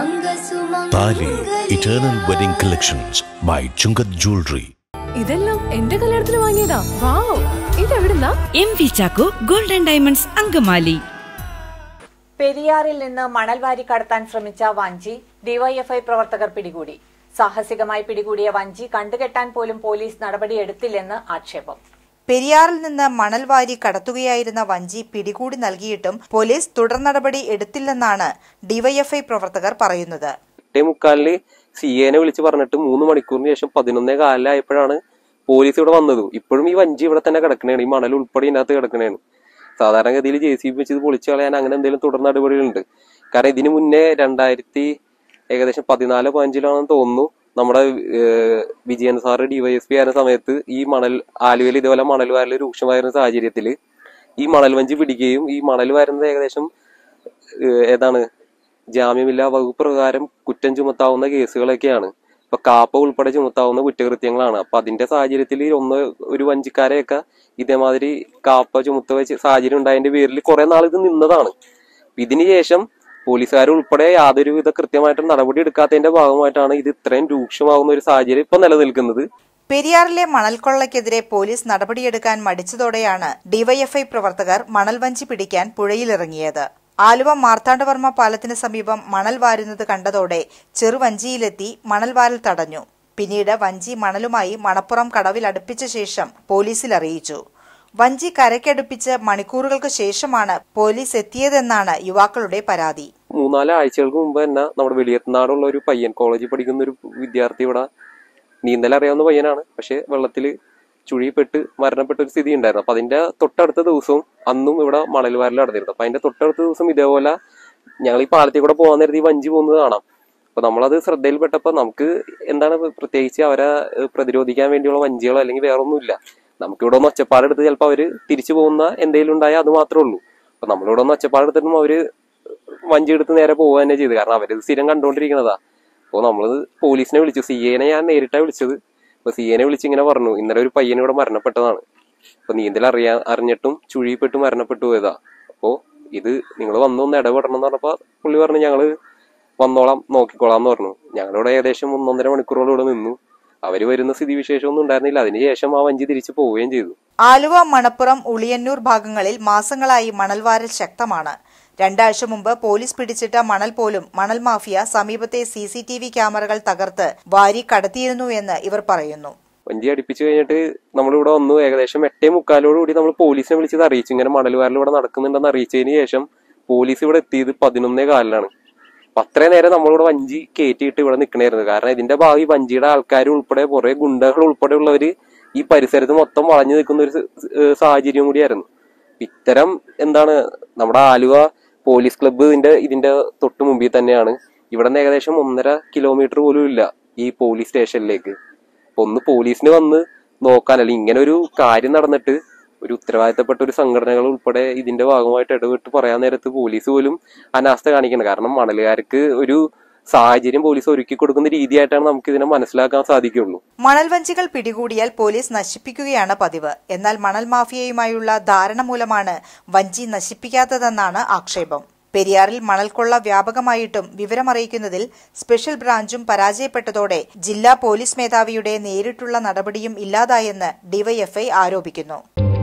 താലി Eternal Wedding Collections by Chungat Jewelry. ഇതെല്ലാം എന്റെ കല്യാണത്തിന് വാങ്ങിയതാ. വാവ്, ഇതെവിടുന്നാ? MV Chaco Golden Diamonds Angamaly. പെരിയാറിൽ നിന്ന് മണൽ വാരി കടത്താൻ ശ്രമിച്ച വഞ്ചി ഡിവൈഎഫ്ഐ പ്രവർത്തകർ പിടികൂടി. സാഹസികമായി പിടികൂടിയ വഞ്ചി കണ്ടുകെട്ടാൻ പോലും പോലീസ് നടപടിയെടുത്തില്ലെന്ന് ആക്ഷേപം. പെരിയാറിൽ നിന്ന് മണൽ വാരി കടത്തുകയായിരുന്ന വഞ്ചി പിടികൂടി നൽകിയിട്ടും പോലീസ് തുടർ നടപടി എടുത്തില്ലെന്നാണ് ഡിവൈഎഫ്ഐ പ്രവർത്തകർ പറയുന്നത്. 8:45 സിഎനെ വിളിച്ച് പറഞ്ഞിട്ട് 3 മണിക്കൂറിന് ശേഷം 11:15 ആയപ്പോഴാണ് പോലീസ് ഇവിടെ വന്നത്. ഇപ്പോഴും ഈ വഞ്ചി ഇവിടെ തന്നെ കിടക്കണേണ്, ഈ മണൽ ഉൾപ്പെടെ ഇതിനകത്ത് കിടക്കണേണ്. സാധാരണഗതിയിൽ JCB വെച്ച് പൊളിച്ചു കളയാൻ അങ്ങനെ എന്തെങ്കിലും തുടർ നടപടികളുണ്ട്. കാരണം ഇതിനു മുന്നേ 2014-15 തോന്നുന്നു നമ്മുടെ വിജയൻ സാറ് ഡിവൈഎസ്പി ആയിരുന്ന സമയത്ത് ഈ ആലുവയിൽ ഇതുപോലെ മണൽ വാരൽ രൂക്ഷമായിരുന്ന സാഹചര്യത്തിൽ ഈ മണൽ വഞ്ചി പിടിക്കുകയും ഈ മണൽ വാരുന്നത് ഏകദേശം ജാമ്യമില്ലാ വകുപ്പ് പ്രകാരം കുറ്റം ചുമത്താവുന്ന കേസുകളൊക്കെയാണ്. ഇപ്പൊ കാപ്പ ഉൾപ്പെടെ ചുമത്താവുന്ന കുറ്റകൃത്യങ്ങളാണ്. അപ്പൊ അതിന്റെ സാഹചര്യത്തിൽ ഒരു വഞ്ചിക്കാരെയൊക്കെ ഇതേമാതിരി കാപ്പ ചുമത്ത സാഹചര്യം ഉണ്ടായതിന്റെ പേരിൽ കുറെ നാൾ ഇത് നിന്നതാണ്. ഇതിന് ശേഷം പോലീസുകാർ ഉൾപ്പെടെ യാതൊരുവിധ കൃത്യമായിട്ട് നടപടി എടുക്കാത്തതിന്റെ ഭാഗമായിട്ടാണ് ഇത് ഇത്രയും രൂക്ഷമാകുന്ന ഒരു സാഹചര്യം ഇപ്പൊ നിലനിൽക്കുന്നത്. പെരിയാറിലെ മണൽക്കൊള്ളയ്ക്കെതിരെ പോലീസ് നടപടിയെടുക്കാൻ മടിച്ചതോടെയാണ് ഡിവൈഎഫ്ഐ പ്രവർത്തകർ മണൽ വഞ്ചി പിടിക്കാൻ പുഴയിലിറങ്ങിയത്. ആലുവ മാർത്താണ്ഡവർമ്മ പാലത്തിന് സമീപം മണൽ വാരുന്നത് കണ്ടതോടെ ചെറുവഞ്ചിയിലെത്തി മണൽ വാരൽ തടഞ്ഞു. പിന്നീട് വഞ്ചി മണലുമായി മണപ്പുറം കടവിൽ അടുപ്പിച്ച ശേഷം പോലീസിൽ അറിയിച്ചു. വഞ്ചി കരയ്ക്കടുപ്പിച്ച് മണിക്കൂറുകൾക്ക് ശേഷമാണ് പോലീസ് എത്തിയതെന്നാണ് യുവാക്കളുടെ പരാതി. 3-4 ആഴ്ചകൾക്ക് മുമ്പ് തന്നെ നമ്മുടെ വെളിയത്തുനാടുള്ള ഒരു പയ്യൻ, കോളേജിൽ പഠിക്കുന്ന ഒരു വിദ്യാർത്ഥി, ഇവിടെ നീന്തൽ അറിയാവുന്ന പയ്യനാണ്, പക്ഷെ വെള്ളത്തിൽ ചുഴിപ്പെട്ട് മരണപ്പെട്ട ഒരു സ്ഥിതി ഉണ്ടായിരുന്നു. അപ്പൊ അതിന്റെ തൊട്ടടുത്ത ദിവസവും അന്നും ഇവിടെ മണൽ വാരൽ നടന്നിരുന്നു. അപ്പൊ അതിന്റെ തൊട്ടടുത്ത ദിവസം ഇതേപോലെ ഞങ്ങൾ ഈ പാലത്തിൽ കൂടെ പോകാൻ നേരത്തെ ഈ വഞ്ചി പോകുന്നത് കാണാം. അപ്പൊ നമ്മളത് ശ്രദ്ധയിൽപ്പെട്ടപ്പോ നമുക്ക് പ്രത്യേകിച്ച് അവരെ പ്രതിരോധിക്കാൻ വേണ്ടിയുള്ള വഞ്ചികളോ അല്ലെങ്കിൽ വേറെ ഒന്നുമില്ല. നമുക്കിവിടെ ഒന്ന് ഒച്ചപ്പാടെടുത്ത് ചിലപ്പോൾ അവര് തിരിച്ചു പോകുന്ന എന്തെങ്കിലും ഉണ്ടായാൽ അത് മാത്രമേ ഉള്ളൂ. അപ്പൊ നമ്മളിവിടെ ഒന്ന് ഒച്ചപ്പാടെടുത്തിട്ടും അവര് വഞ്ചി എടുത്ത് നേരെ പോവുക തന്നെ ചെയ്ത്. കാരണം അവര് സ്ഥിരം കണ്ടുകൊണ്ടിരിക്കുന്നതാ. അപ്പോൾ നമ്മളത് പോലീസിനെ വിളിച്ചു. സിഎനെ ഞാൻ നേരിട്ടാണ് വിളിച്ചത്. അപ്പൊ സിഎനെ വിളിച്ച് ഇങ്ങനെ പറഞ്ഞു, ഇന്നലെ ഒരു പയ്യൻ ഇവിടെ മരണപ്പെട്ടതാണ്. അപ്പൊ നീന്തൽ അറിഞ്ഞിട്ടും ചുഴിപ്പെട്ട് മരണപ്പെട്ടു പോയതാ. അപ്പോ ഇത് നിങ്ങൾ വന്നൊന്ന് ഇടപെടണം എന്ന് പറഞ്ഞപ്പോ പുള്ളി പറഞ്ഞു, ഞങ്ങള് വന്നോളാം, നോക്കിക്കോളാം എന്ന് പറഞ്ഞു. ഞങ്ങളിവിടെ ഏകദേശം 1-1.5 മണിക്കൂറോളം ഇവിടെ നിന്നു. അവര് വരുന്ന സ്ഥിതിവിശേഷമൊന്നും ഉണ്ടായിരുന്നില്ല. അതിനുശേഷം ആ വഞ്ചി തിരിച്ചു പോവുകയും ചെയ്തു. ആലുവ, മണപ്പുറം, ഉളിയന്നൂർ ഭാഗങ്ങളിൽ മാസങ്ങളായി മണൽവാരൽ ശക്തമാണ്. 2 ആഴ്ച മുമ്പ് പോലീസ് പിടിച്ചിട്ട മണൽ പോലും മണൽ മാഫിയ സമീപത്തെ CCTV ക്യാമറകൾ തകർത്ത് വാരി കടത്തിയിരുന്നു എന്ന് ഇവർ പറയുന്നു. വഞ്ചി അടുപ്പിച്ചു കഴിഞ്ഞിട്ട് നമ്മളിവിടെ വന്നു. ഏകദേശം 8:45 നമ്മൾ പോലീസിനെ വിളിച്ചത് അറിയിച്ചു, ഇങ്ങനെ മണൽ വാരൽ ഇവിടെ നടക്കുന്നുണ്ടെന്ന് അറിയിച്ചതിന് ശേഷം പോലീസ് ഇവിടെ എത്തിയത് 11:15. അപ്പൊ അത്രയും നേരം നമ്മളിവിടെ വഞ്ചി കയറ്റിയിട്ട് ഇവിടെ നിൽക്കണായിരുന്നു. കാരണം ഇതിന്റെ ഭാഗം വഞ്ചിയുടെ ആൾക്കാർ ഉൾപ്പെടെ കുറെ ഗുണ്ടകൾ ഉൾപ്പെടെ ഉള്ളവര് ഈ പരിസരത്ത് മൊത്തം വളഞ്ഞു നിൽക്കുന്ന ഒരു സാഹചര്യം കൂടിയായിരുന്നു. ഇത്തരം നമ്മുടെ ആലുവ പോലീസ് ക്ലബ്ബ് ഇതിന്റെ തൊട്ട് മുമ്പിൽ തന്നെയാണ്. ഇവിടെ നിന്ന് ഏകദേശം 1.5 കിലോമീറ്റർ പോലും ഇല്ല ഈ പോലീസ് സ്റ്റേഷനിലേക്ക്. അപ്പൊ ഒന്ന് പോലീസിന് വന്ന് നോക്കാനല്ല, ഇങ്ങനെ ഒരു കാര്യം നടന്നിട്ട് ഒരു ഉത്തരവാദിത്തപ്പെട്ട ഒരു സംഘടനകൾ ഉൾപ്പെടെ ഇതിന്റെ ഭാഗമായിട്ട് ഇടപെട്ട് പറയാൻ നേരത്ത് പോലീസ് പോലും അനാസ്ഥ കാണിക്കണം. കാരണം മണലുകാർക്ക് ഒരു സാഹചര്യം പോലീസ് ഒരുക്കി കൊടുക്കുന്ന രീതിയായിട്ടാണ് നമുക്ക് ഇതിനെ മനസ്സിലാക്കാൻ സാധിക്കുള്ളൂ. മണൽ വഞ്ചികൾ പിടികൂടിയാൽ പോലീസ് നശിപ്പിക്കുകയാണ് പതിവ്. എന്നാൽ മണൽ മാഫിയയുമായുള്ള ധാരണ മൂലമാണ് വഞ്ചി നശിപ്പിക്കാത്തതെന്നാണ് ആക്ഷേപം. പെരിയാറിൽ മണൽക്കൊള്ള വ്യാപകമായിട്ടും വിവരമറിയിക്കുന്നതിൽ സ്പെഷ്യൽ ബ്രാഞ്ചും പരാജയപ്പെട്ടതോടെ ജില്ലാ പോലീസ് മേധാവിയുടെ നേരിട്ടുള്ള നടപടിയും ഇല്ലാതായെന്ന് ഡിവൈഎഫ്ഐ ആരോപിക്കുന്നു.